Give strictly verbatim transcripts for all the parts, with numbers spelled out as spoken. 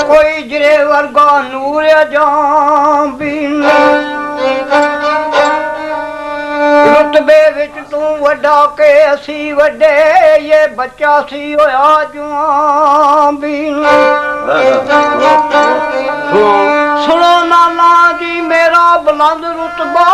कोई जिरे वर्गा नूर जाम भी रुतबे विच तू वड्डा के असी वड्डे ये बच्चा सी होया जुआं भी सुनो नाना जी मेरा बुलंद रुतबा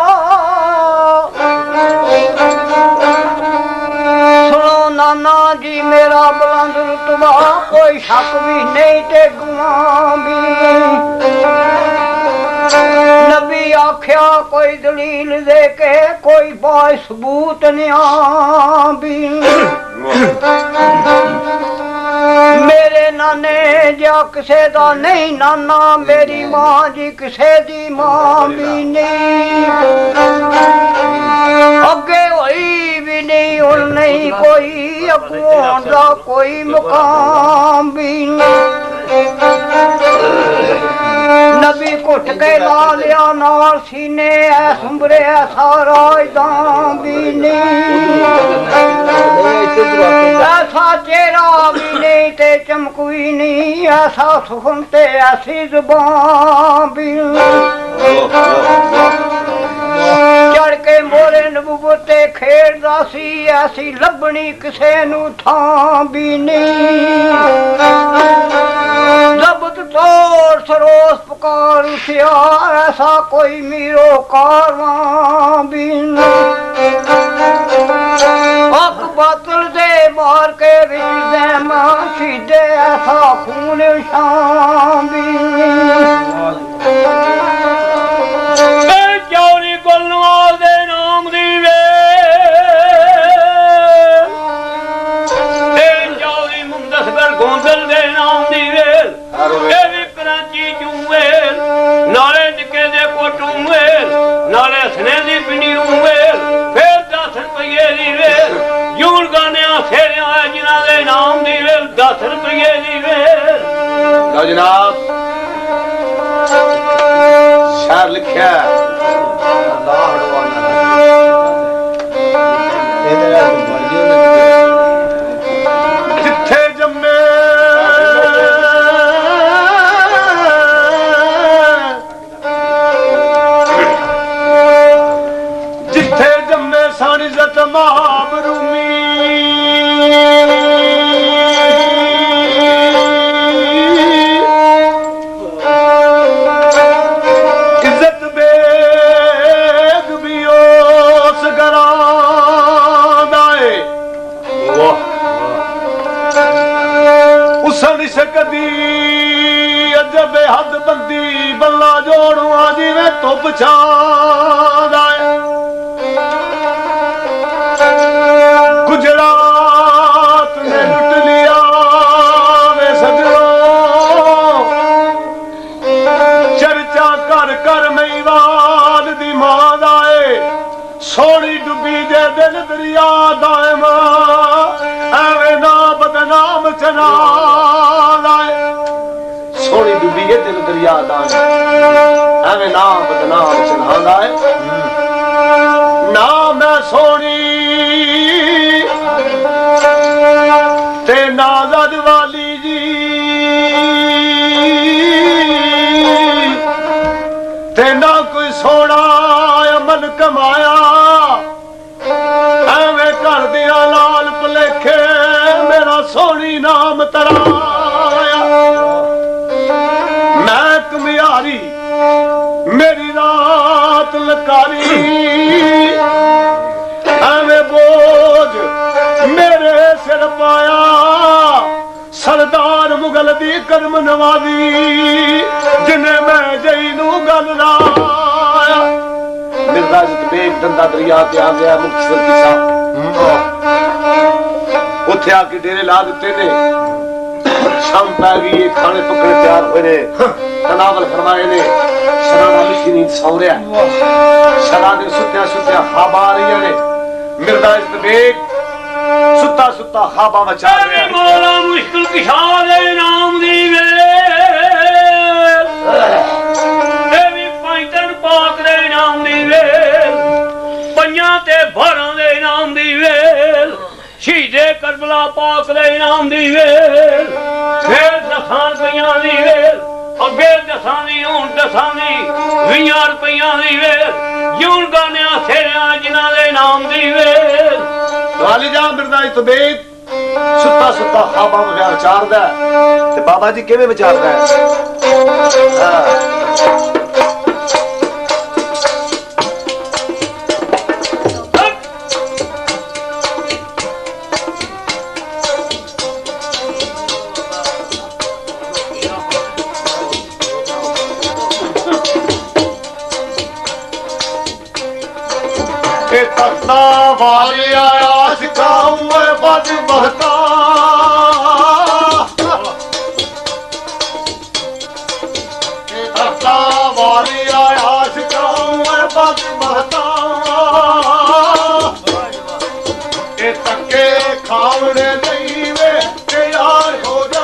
सुनो नाना जी मेरा बुलंद रुतबा कोई शक भी नहीं ते गुआं भी नबी आख्या कोई दलील दे के कोई बाय सबूत न्या भी मेरे नाने जा किसे दा नहीं नाना मेरी मां जी किसे दी मां भी नहीं अगे होई भी नहीं हुण नहीं कोई अगुआं दा कोई मुकाम भी नबी घुट के ला लिया नाल सीने सुंबरे सारा इदां भी नहीं ऐसा चेहरा भी नहीं ते चमकवी नहीं ऐसा सुखन ते ऐसी जुबान भी चढ़ के मोरे नबूवत खेड़दा सी ऐसी लभनी किसे नू थां भी नहीं जबत तोड़ सरोस पुकार उठिया ऐसा कोई मीरो कारवां भी हक बातल दे मार के विच दैमा सीधे ऐसा खून शाम भी चौरी गुलनवाल दे नाम दी वे चौरी मुंदसगर गोंदल दे नाम दी वेल कराची चूवेल नाले निके दे कोटू वेल नाले सने दी पिंडी वेल फिर दस रुपये दी वेल यूं गाने फेरिया जिन्हां दे नाम दी वेल दस रुपये दी वेल जनाब शार लिखिया जिथे जम्मे जिथे जम्मे सानी इज्जत महाबरूमी कदी अजब हद बंदी बल्ला जोड़ुआ जिवें धुप छांदा गुजरात ने लुट लिया वे सजनों चर्चा कर कर मेवाल दी मां दा सोनी डुबी दे दिल दरिया दायमा एवें ना बदनाम चना सोनी डुबी है दिल दरिया दान एवें ना बदनाम चढ़ांदा है ना मैं सोनी ते नाज़द वाली जी ते ना कोई सोना अमल कमाया एवें कर दिया लाल भुलेखे मेरा सोनी नाम तराया मैं कमियारी मेरी रात लकारी एवें बोझ मेरे सिर पाया सरदार मुगल दी करम नवाजी जिन्हें मैं जई नू गल लाया मिर्जा बेग दंदा दरिया ते आ गया मुक्तसर की साहब उथे आके डेरे ला दिते ने शाम पै गई खाने पकड़े तैयार हुए ने तनावल फरमाए ने शराना मिशी नींद सौ रहा शरा ने सुत्या सुत्या खाबा आ रही ने मिर्जा बेग सुता सुता खाबा मचा रहा है मौला मुश्किल किशा दे नाम दी वे देवी पैंतन पाक दे नाम दी वे पंजा ते बारह दे नाम दी वे शहीदे करबला पाक दे नाम दी वे फिर दसां पईयां दी वेल अगे दसां दी हुण दसां दी बीहां रुपइयां दी वेल जून गाने सेरिया जिन्हां दे नाम दी वेल वाली जा मिर्जाई तबीत सुता सुता खाबा वगैरह विचारदा ते बाबा जी किवें विचारदा है हां तख्ता वाले आया सिखाऊं बद बहता तख्ता वाले आया सिखाऊं बद बहता तके खावड़े नहीं वे तैयार हो जा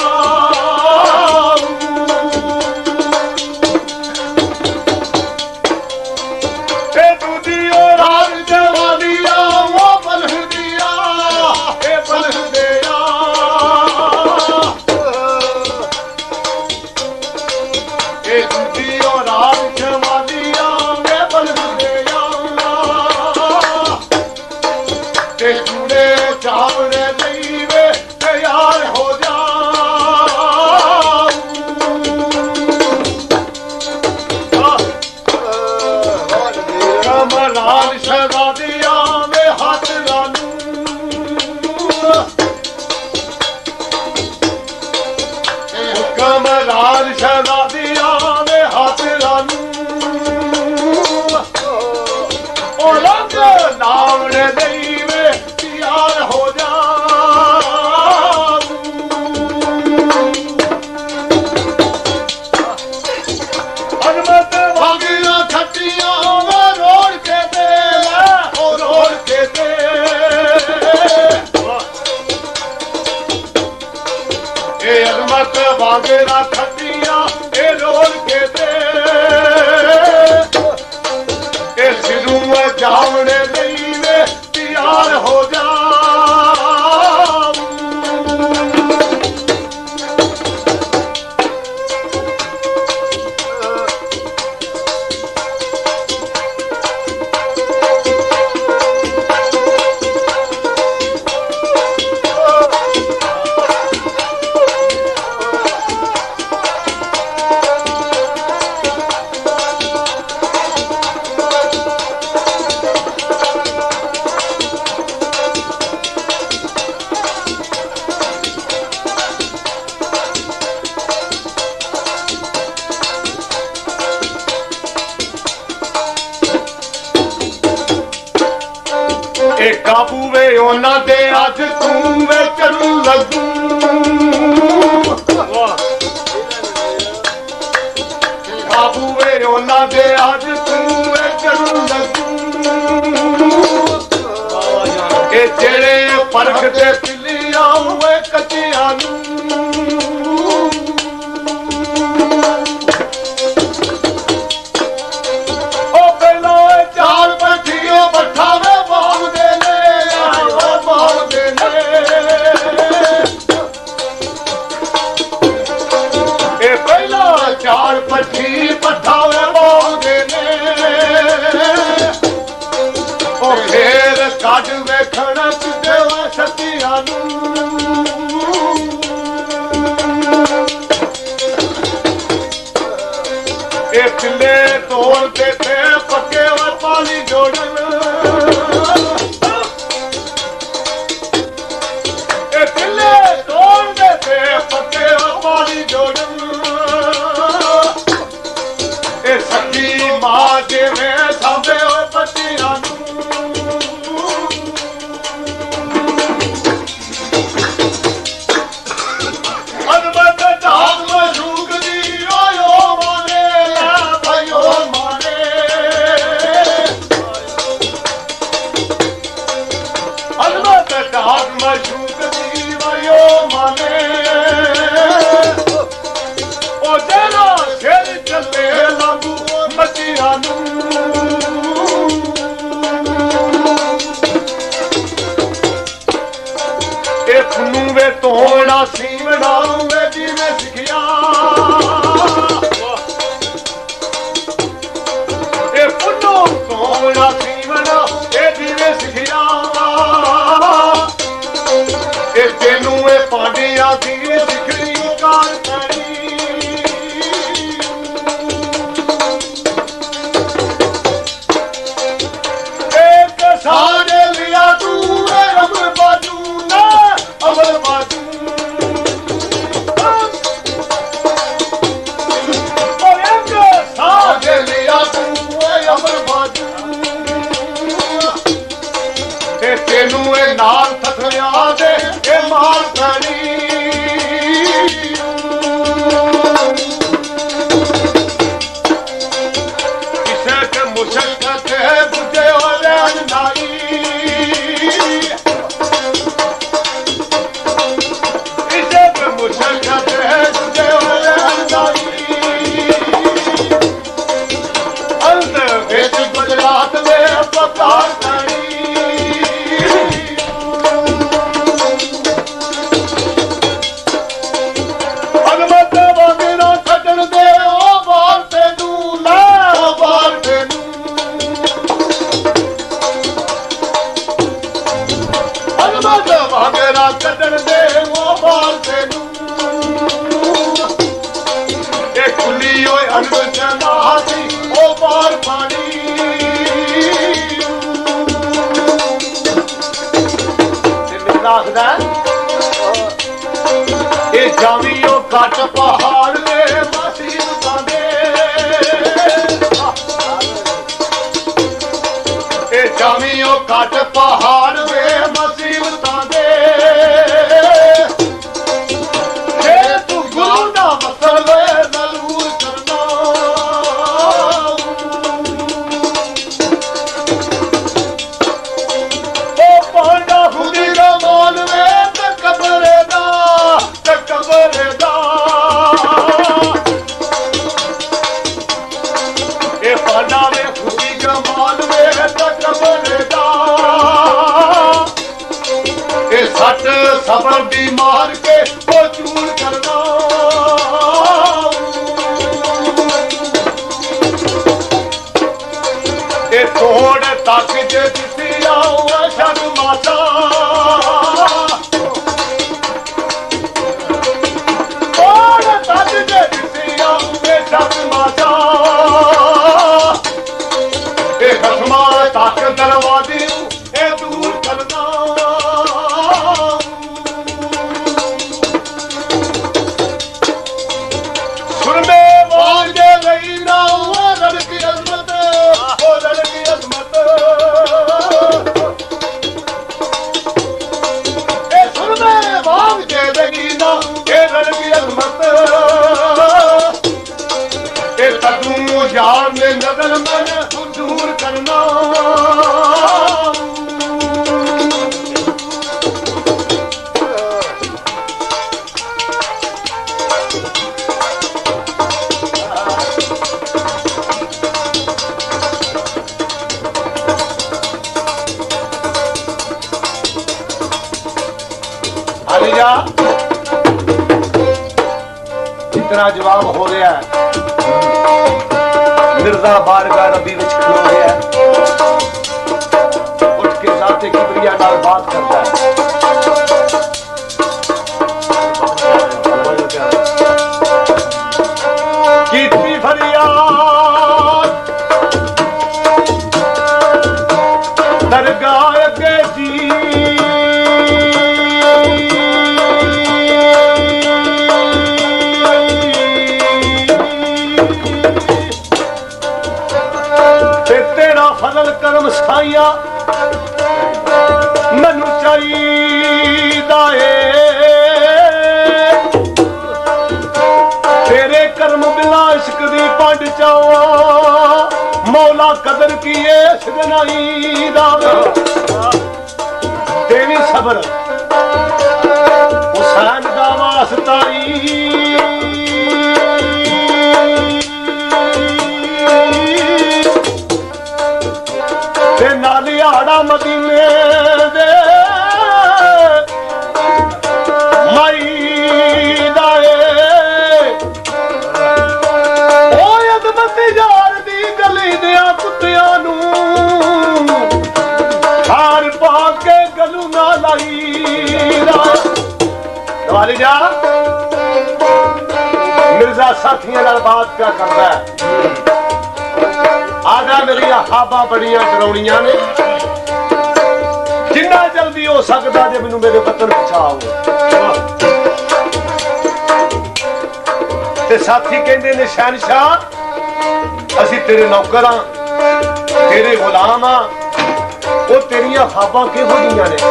वागेरा खटिया ए रोल के दे ए सिरू में जावड़े नहीं वे तैयार हो जा काबू वे ओना दे अज तू वे चलू लगू काबू वे ओना दे अज तू वे चलू लगू ए जेड़े फर्क ते पिलिया हुए कचिया नू ओ पहला चार बैठियो बैठावे चार पट्टी पठावे बोलदे ने ओ फेर काट वेखण देवा सतिया नू ए किले तोड़ दे ते पक्के व पानी जोड़न ए किले तोड़ दे ते पक्के व पानी जोड़न सखी मां देवे साबे ओ पतिया नू अनबत ढाक में झूक दी ओयो माने ला भयो माने अनबत ढाक में झूक दी भयो माने जावियो काट पहाड़ वे मसीबतां दे ए जावियो काट पहाड़ वे मसीबतां दे जे तू गुरु दा वसल जरूर करना ओ पांडा हुदी दा मान वे ते कब्रे दा ते कब्रे दा ए पांडा वे हुदी दा मान वे ते कब्रे दा ए सट सबर दी मार के ओ चूर करना ए तोड़ तक जे दिसी आओ शक माता तोड़ तक जे दिसी आओ शक माता ए खसमा तक दरवाजे ए दूर करना सुर में वाजे गई ना लड़की अजमत ओ लड़की अजमत ए सुर में वाजे गई ना ए लड़की अजमत ए तू यार में नजर मन दूर करना जा इतना जवाब हो रहा है मिर्जा बारगाह रबी विच खलो रहा है उठ के जाते किबरिया नाल बात करता है कीती फरियाद दरगाह अगे जी फजल करम साइया मैनू चाहिदा है तेरे कर्म बिला इश्क दी पंड चावा मौला कदर की इस गनाई दावे तेरी सबर हुसैन दा वास्ताई नालियाड़ा मदीने दे माई दाए ओ अदमत यार दी गली दिया कुत्तियां नू खार पा के गलू ना लाई दवाली जा मिर्जा साथियों नाल बात क्या करता है आजा मेरी हाबा बड़िया डराउनिया ने जिन्ना जल्दी हो सकता जे मैनू मेरे वतन पहुंचाओ ते साथी कहंदे ने शहनशाह असी तेरे नौकर हां तेरे गुलाम हां वो तेरियां ख्वाबां किहो जिहियां ने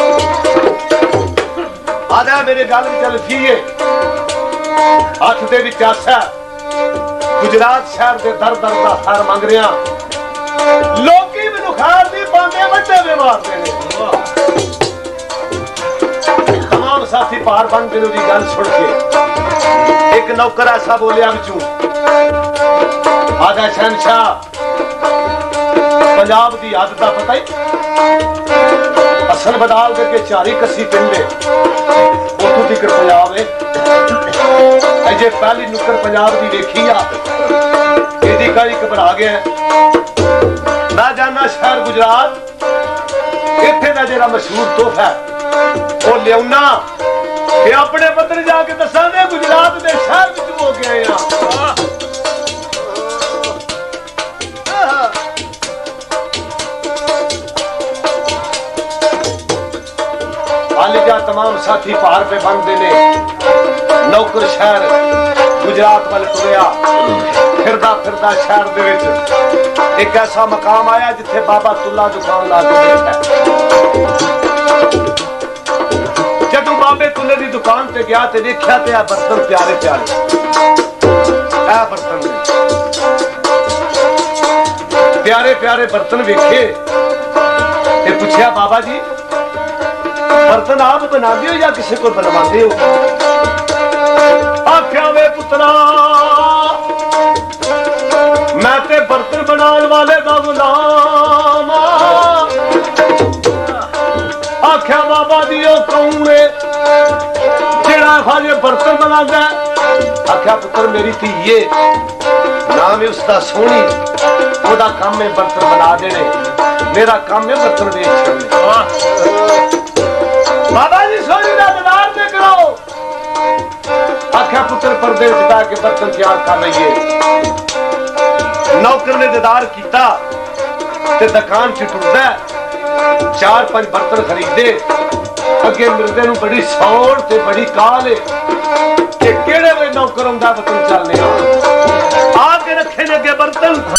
आजा मेरे गल चल थीए हथ दे विच आसा गुजरात शहर के दर दर का खैर मंग रहा लोकी मैनू खैर दी पांदे वड्डे वे मारते ने तमाम साथी पार बन के दी गल सुन के एक नौकर ऐसा बोलिया बिचू आजा शहनशाह पंजाब की हद का पता ही हसन बदाल के चारी कसी पिंड है उतों तक पंजाब है अजे पहली नुक्कर पंजाब की देखी आ एदी कई घबरा गया मैं जाना शहर गुजरात इत्थे दा जेड़ा मशहूर तोहफा वो लियाउना ते अपने पत्र जाके दसा दे गुजरात दे शहर विच हो गए आ तमाम साथी पहाड़ पे बनते ने नौकर शहर गुजरात वाल तुरिया फिरदा फिरदा शहर दे विच एक ऐसा मकाम आया जिथे बाबा तुला दुकान ला के बैठा। जदों बाबे तुले दी दुकान ते गया ते देखिया ते आ बर्तन प्यारे प्यारे आ बर्तन प्यारे प्यारे बर्तन वेखे ते पूछया बाबा जी बर्तन आप बनाते हो या किसी को बनवाते हो? आख्या वे पुत्रा मैं ते बर्तन बनाने वाले दा गुलाम। आख्या बाबा जी ओ कौन है जेड़ा खाली बर्तन बनाता है? आख्या पुत्र मेरी धी है नाम है उसका सोनी ओदा काम है बर्तन बना देने मेरा काम है बर्तन बेच करने। बाबा जी सोनी का दीदार दे करो। आख्या पुत्र पर्दे बिता के बर्तन तैयार कर रही है। नौकर ने दीदार किया ते दुकान च टुरदा चार पांच बर्तन खरीदे अगे मिलदे नूं बड़ी सौड़ ते बड़ी काल है कि केड़े वे नौकर आंदा बर्तन चलने आके रखे ने अगे बर्तन